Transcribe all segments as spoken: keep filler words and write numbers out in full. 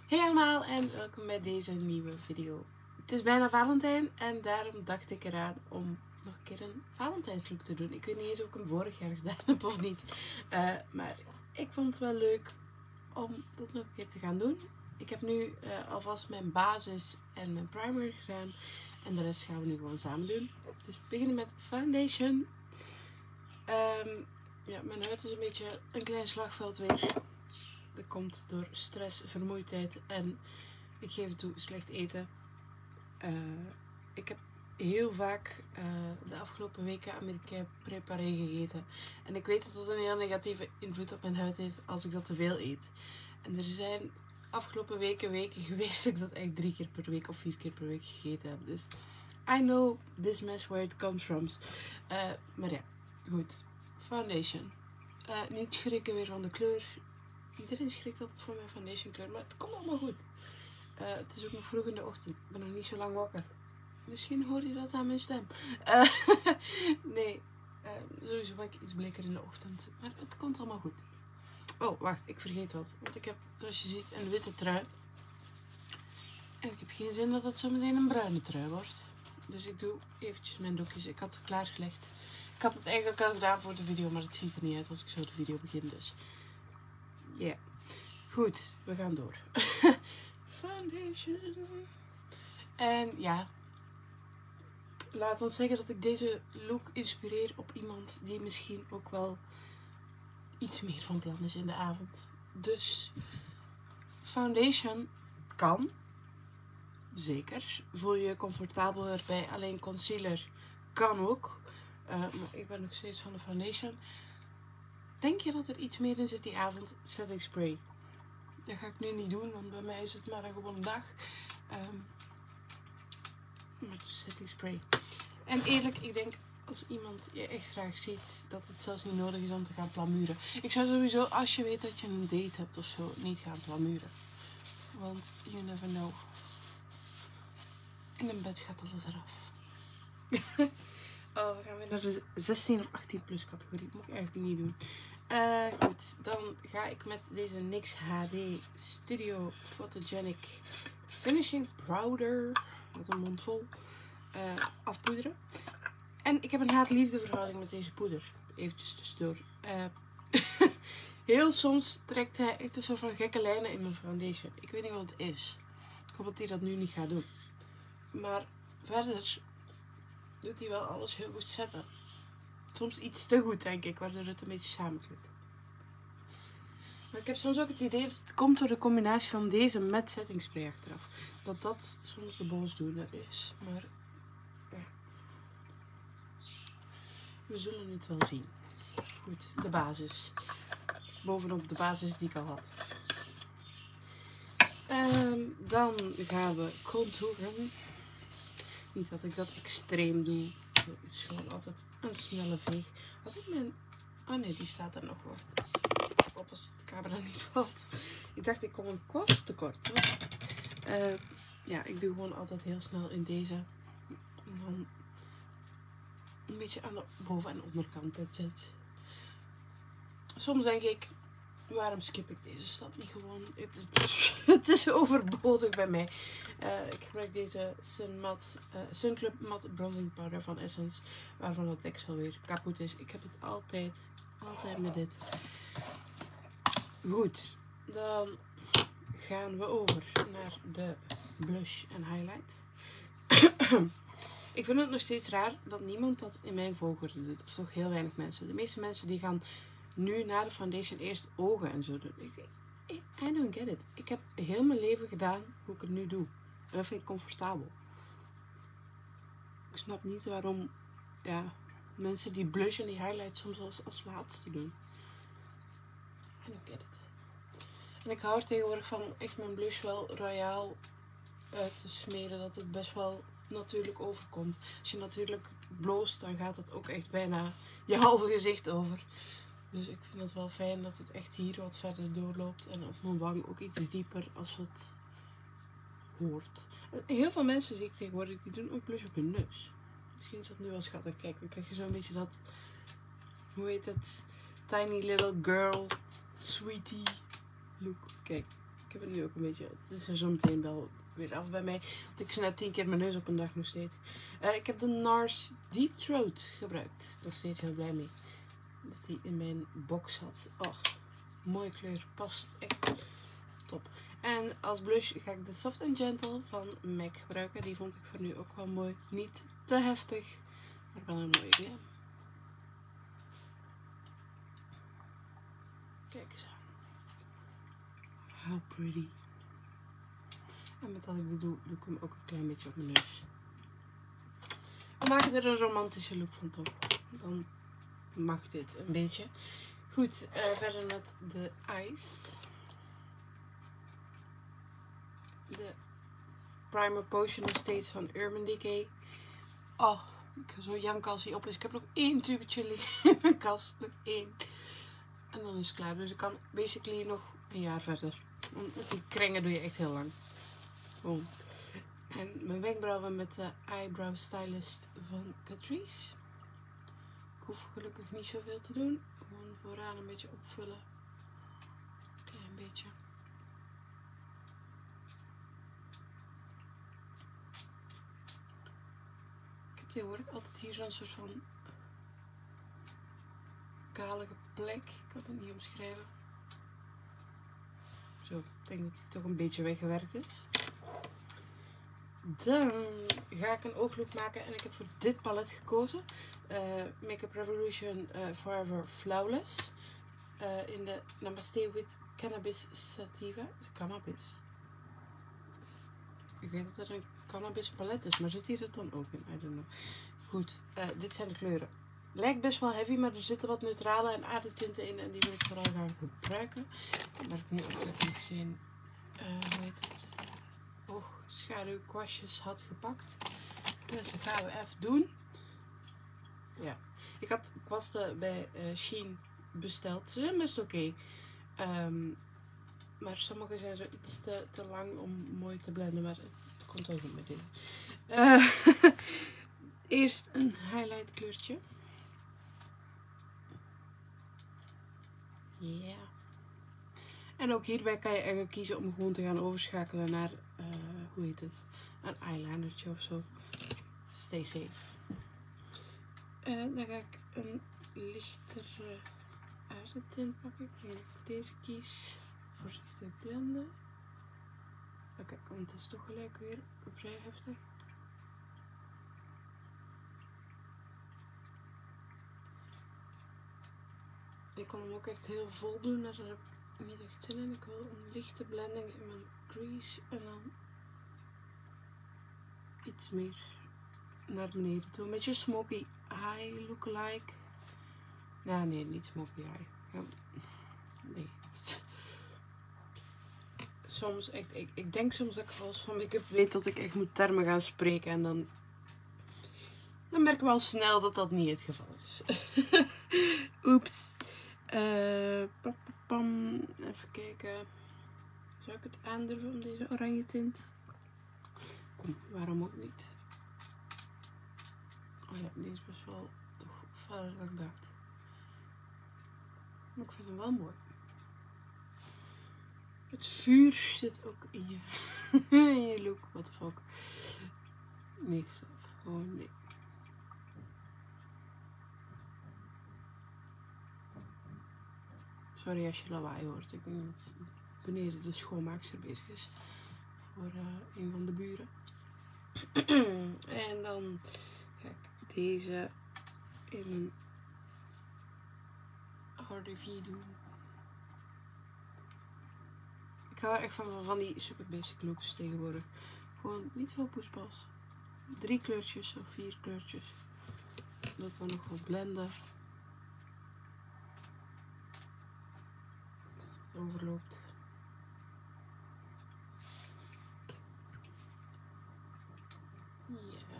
Hey allemaal en welkom bij deze nieuwe video. Het is bijna Valentijn en daarom dacht ik eraan om nog een keer een Valentijnslook te doen. Ik weet niet eens of ik hem vorig jaar gedaan heb of niet. Uh, maar ik vond het wel leuk om dat nog een keer te gaan doen. Ik heb nu uh, alvast mijn basis en mijn primer gedaan. En de rest gaan we nu gewoon samen doen. Dus we beginnen met foundation. Um, ja, mijn huid is een beetje een klein slagveld weer. Dat komt door stress, vermoeidheid en ik geef het toe, slecht eten. Uh, ik heb heel vaak uh, de afgelopen weken Amerikaan préparé gegeten. En ik weet dat dat een heel negatieve invloed op mijn huid heeft als ik dat te veel eet. En er zijn afgelopen weken weken geweest dat ik dat echt drie keer per week of vier keer per week gegeten heb. Dus I know this mess where it comes from. Uh, maar ja, goed. Foundation. Uh, niet schrikken weer van de kleur. Iedereen schrikt altijd voor mijn foundation kleur, maar het komt allemaal goed. Uh, het is ook nog vroeg in de ochtend. Ik ben nog niet zo lang wakker. Misschien hoor je dat aan mijn stem. Uh, nee, uh, sowieso ben ik iets bleker in de ochtend. Maar het komt allemaal goed. Oh, wacht, ik vergeet wat. Want ik heb, zoals je ziet, een witte trui. En ik heb geen zin dat het zo meteen een bruine trui wordt. Dus ik doe eventjes mijn doekjes. Ik had het klaargelegd. Ik had het eigenlijk al gedaan voor de video, maar het ziet er niet uit als ik zo de video begin. Dus ja, yeah. Goed, we gaan door. Foundation. En ja, laat ons zeggen dat ik deze look inspireer op iemand die misschien ook wel iets meer van plan is in de avond. Dus foundation kan, zeker. Voel je je comfortabel erbij. Alleen concealer kan ook. Uh, maar ik ben nog steeds van de foundation. Denk je dat er iets meer in zit die avond? Setting spray. Dat ga ik nu niet doen, want bij mij is het maar een gewone dag. Um, maar setting spray. En eerlijk, ik denk als iemand je echt graag ziet, dat het zelfs niet nodig is om te gaan plamuren. Ik zou sowieso, als je weet dat je een date hebt of zo, niet gaan plamuren. Want you never know. In een bed gaat alles eraf. Oh, we gaan weer naar de zestien of achttien plus categorie. Dat moet ik eigenlijk niet doen. Uh, goed, dan ga ik met deze N Y X H D Studio Photogenic Finishing Powder, met een mond vol, uh, afpoederen. En ik heb een haat-liefde verhouding met deze poeder. Eventjes tussendoor. Uh, heel soms trekt hij echt een soort van gekke lijnen in mijn foundation. Ik weet niet wat het is. Ik hoop dat hij dat nu niet gaat doen. Maar verder doet hij wel alles heel goed zetten. Soms iets te goed, denk ik, waardoor het een beetje samenklikt. Maar ik heb soms ook het idee dat het komt door de combinatie van deze met setting spray achteraf. Dat dat soms de boosdoener is. Maar ja. We zullen het wel zien. Goed, de basis. Bovenop de basis die ik al had. Um, dan gaan we contouren. Niet dat ik dat extreem doe. Het is gewoon altijd een snelle veeg. Had ik mijn... Oh nee, die staat er nog. Wacht. Op als de camera niet valt. Ik dacht, ik kom een kwast tekort. Uh, ja, ik doe gewoon altijd heel snel in deze. En dan een beetje aan de boven- en onderkant. That's it. Soms denk ik, waarom skip ik deze stap niet gewoon? Het is, het is overbodig bij mij. Uh, ik gebruik deze Sun Matte, uh, Sun Club Matte Bronzing Powder van Essence. Waarvan het deksel weer kapot is. Ik heb het altijd, altijd met dit. Goed. Dan gaan we over naar de blush en highlight. Ik vind het nog steeds raar dat niemand dat in mijn volgorde doet. Of toch heel weinig mensen. De meeste mensen die gaan nu na de foundation eerst ogen en zo doen. Ik denk, I don't get it. Ik heb heel mijn leven gedaan hoe ik het nu doe. En dat vind ik comfortabel. Ik snap niet waarom ja, mensen die blush en die highlight soms als, als laatste doen. I don't get it. En ik hou er tegenwoordig van echt mijn blush wel royaal uit te smeren. Dat het best wel natuurlijk overkomt. Als je natuurlijk bloost, dan gaat het ook echt bijna je halve gezicht over. Dus ik vind het wel fijn dat het echt hier wat verder doorloopt. En op mijn wang ook iets dieper als het hoort. Heel veel mensen zie ik tegenwoordig, die doen ook blush op hun neus. Misschien is dat nu wel schattig. Kijk, dan krijg je zo'n beetje dat, hoe heet het, tiny little girl, sweetie look. Kijk, ik heb het nu ook een beetje. Het is er zo meteen wel weer af bij mij. Want ik snij tien keer mijn neus op een dag nog steeds. Uh, ik heb de NARS Deep Throat gebruikt. Nog steeds heel blij mee. Dat die in mijn box zat. Oh, mooie kleur. Past echt top. En als blush ga ik de Soft and Gentle van M A C gebruiken. Die vond ik voor nu ook wel mooi. Niet te heftig, maar wel een mooie idee. Kijk eens aan. How pretty. En met dat ik dit doe, doe ik hem ook een klein beetje op mijn neus. We maken er een romantische look van, toch? Dan mag dit een beetje. Goed, uh, verder met de eyes. De Primer Potion nog steeds van Urban Decay. Oh, ik ga zo janken als hij op is. Ik heb nog één tubetje liggen in mijn kast. Nog één. En dan is het klaar. Dus ik kan basically nog een jaar verder. Want die kringen doe je echt heel lang. Boom. En mijn wenkbrauwen met de Eyebrow Stylist van Catrice. Ik hoef gelukkig niet zoveel te doen. Gewoon vooraan een beetje opvullen. Een klein beetje. Ik heb tegenwoordig altijd hier zo'n soort van kalige plek. Ik kan het niet omschrijven. Zo, ik denk dat die toch een beetje weggewerkt is. Dan ga ik een ooglook maken en ik heb voor dit palet gekozen. Uh, Makeup Revolution uh, Forever Flawless. Uh, in de Namaste with Cannabis Sativa. Is het cannabis? Ik weet dat er een cannabis palet is, maar zit hier dat dan ook in? I don't know. Goed, uh, dit zijn de kleuren. Lijkt best wel heavy, maar er zitten wat neutrale en aardetinten in en die wil ik vooral gaan gebruiken. Maar ik nu ook nog geen, uh, hoe heet het, oogschaduwkwastjes had gepakt. Dus dat gaan we even doen. Ja, ik had kwasten bij uh, Shein besteld. Ze zijn best oké. Okay. Um, maar sommige zijn zo iets te, te lang om mooi te blenden, maar het komt wel goed met deze. Uh, eerst een highlight kleurtje. Ja. Yeah. En ook hierbij kan je eigenlijk kiezen om gewoon te gaan overschakelen naar, uh, hoe heet het, een eyelinertje of zo. Stay safe. Uh, dan ga ik een lichtere aardetint pakken. Ik denk dat ik deze kies. Voorzichtig blenden. Oké, okay, want het is toch gelijk weer vrij heftig. Ik kon hem ook echt heel vol doen, maar daar heb ik niet echt zin in. Ik wil een lichte blending in mijn crease en dan iets meer naar beneden toe. Een beetje smoky eye lookalike. Nou, nee, niet smoky eye. Ja, nee. Soms echt, ik, ik denk soms dat ik als van make-up weet dat ik echt moet termen gaan spreken en dan, dan merk ik wel snel dat dat niet het geval is. Oeps. Uh, pam, pam, even kijken. Zou ik het aandurven om deze oranje tint? Kom, waarom ook niet? Oh ja, deze is best wel toch feller dan ik dacht. Maar ik vind hem wel mooi. Het vuur zit ook in je, in je look. What the fuck. Nee, stop. Gewoon nee. Sorry als je lawaai hoort. Ik denk dat beneden de schoonmaakster bezig is. Voor uh, een van de buren. En dan ga ik deze in Harder V doen. Ik hou er echt van, van die super basic looks tegenwoordig. Gewoon niet veel poespas. Drie kleurtjes of vier kleurtjes. Dat dan nog wat blenden. Dat het overloopt. Ja.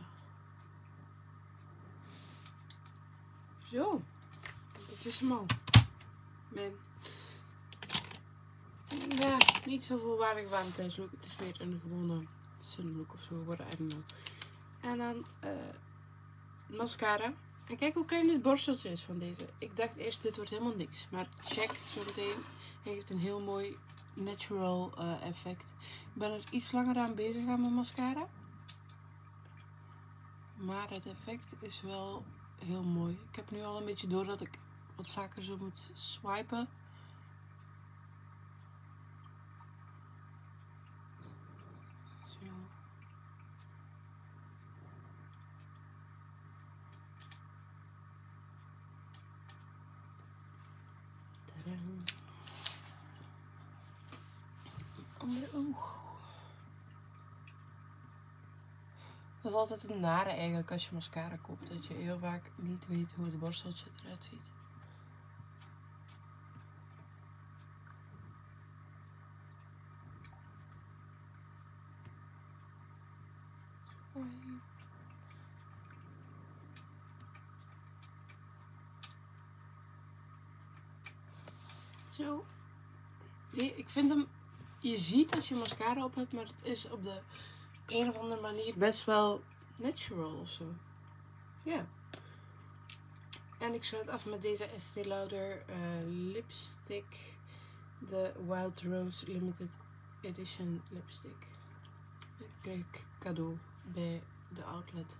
Zo. Dat is hem al. Mijn... Ja, niet zo volwaardige Valentijnslook. Het is meer een gewone sunlook of zo geworden. I don't know. En dan uh, mascara. En kijk hoe klein dit borsteltje is van deze. Ik dacht eerst dit wordt helemaal niks. Maar check, zo meteen. Hij heeft een heel mooi natural uh, effect. Ik ben er iets langer aan bezig aan mijn mascara. Maar het effect is wel heel mooi. Ik heb nu al een beetje door dat ik wat vaker zo moet swipen. Zo. Tadaa. Andere oog. Dat is altijd een nare eigenlijk als je mascara koopt. Dat je heel vaak niet weet hoe het borsteltje eruit ziet. Zo. Zie, ik vind hem... Je ziet dat je mascara op hebt, maar het is op de een of andere manier best wel natural of zo. Ja. En ik sluit af met deze Estée Lauder uh, lipstick. De Wild Rose Limited Edition lipstick. Dat kreeg ik cadeau bij de outlet.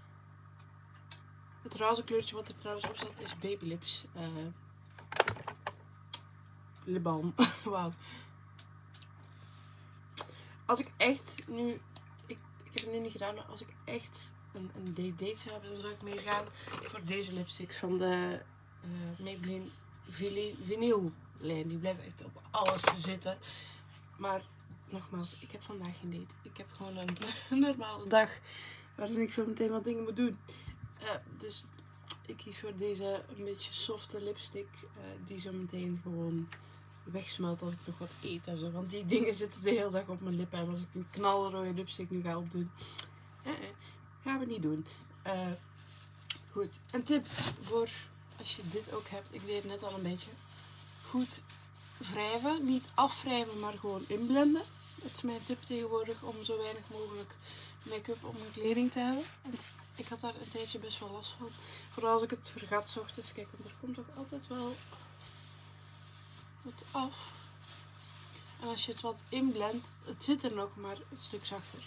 Het roze kleurtje wat er trouwens op staat is Baby Lips. Uh, lip balm. Wauw. Als ik echt nu... Ik, ik heb het nu niet gedaan, maar als ik echt een, een date, date zou hebben, dan zou ik meer gaan voor deze lipsticks van de uh, Maybelline Vinyl lijn. Die blijven echt op alles zitten. Maar nogmaals, ik heb vandaag geen date. Ik heb gewoon een, een normale dag waarin ik zo meteen wat dingen moet doen. Uh, dus ik kies voor deze een beetje softe lipstick uh, die zo meteen gewoon wegsmelt als ik nog wat eet en zo. Want die dingen zitten de hele dag op mijn lippen. En als ik een knalrode lipstick nu ga opdoen, eh, eh, gaan we niet doen. Uh, goed, een tip voor als je dit ook hebt. Ik deed het net al een beetje. Goed wrijven. Niet afwrijven, maar gewoon inblenden. Dat is mijn tip tegenwoordig om zo weinig mogelijk make-up op mijn kleding te hebben. En ik had daar een tijdje best wel last van. Vooral als ik het vergat 's ochtends. Kijk, want er komt toch altijd wel wat af. En als je het wat inblendt, het zit er nog, maar een stuk zachter.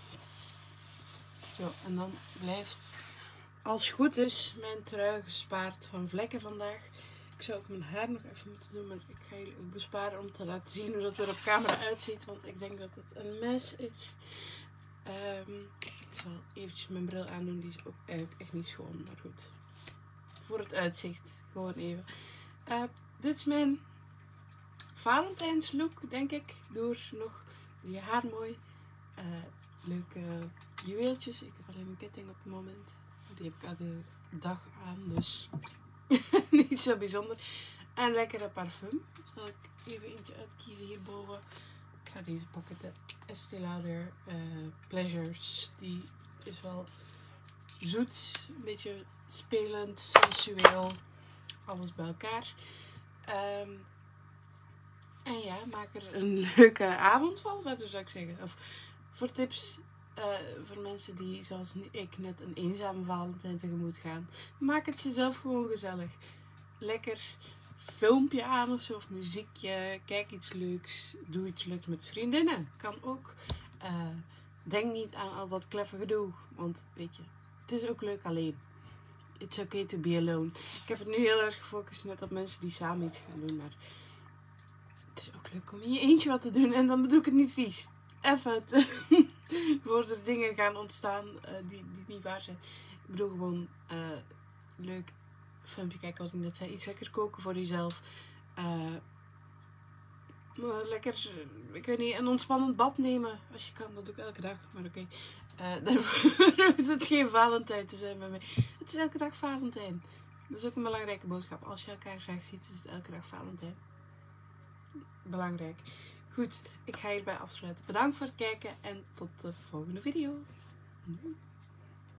Zo, en dan blijft, als het goed is, mijn trui gespaard van vlekken vandaag. Ik zou ook mijn haar nog even moeten doen, maar ik ga jullie ook besparen om te laten zien hoe dat er op camera uitziet. Want ik denk dat het een mes is. Um, ik zal eventjes mijn bril aandoen, die is ook eigenlijk echt niet schoon, maar goed. Voor het uitzicht, gewoon even. Uh, dit is mijn Valentijnslook, denk ik. Door nog je haar mooi. Uh, leuke juweeltjes. Ik heb alleen een ketting op het moment. Die heb ik elke dag aan, dus niet zo bijzonder. En lekkere parfum. Zal ik even eentje uitkiezen hierboven. Ik ga deze pakken. De Estée Lauder uh, Pleasures. Die is wel zoet. Een beetje spelend, sensueel. Alles bij elkaar. Um, en ja, maak er een leuke avond van, verder zou ik zeggen. Of voor tips uh, voor mensen die, zoals ik, net een eenzame Valentijn tegemoet gaan. Maak het jezelf gewoon gezellig. Lekker filmpje aan of zo, of muziekje. Kijk iets leuks. Doe iets leuks met vriendinnen. Kan ook. Uh, denk niet aan al dat kleffe gedoe. Want, weet je, het is ook leuk alleen. It's okay to be alone. Ik heb het nu heel erg gefocust net op mensen die samen iets gaan doen, maar het is ook leuk om in je eentje wat te doen. En dan bedoel ik het niet vies. Even het voor er dingen gaan ontstaan uh, die, die niet waar zijn. Ik bedoel gewoon uh, leuk filmpje kijken, wat ik net zei. Iets lekker koken voor jezelf. Uh, lekker, ik weet niet, een ontspannend bad nemen. Als je kan, dat doe ik elke dag. Maar oké. Okay. Uh, daarvoor hoeft het geen Valentijn te zijn bij mij. Het is elke dag Valentijn. Dat is ook een belangrijke boodschap. Als je elkaar graag ziet, is het elke dag Valentijn. Belangrijk. Goed, ik ga hierbij afsluiten. Bedankt voor het kijken en tot de volgende video. Doei.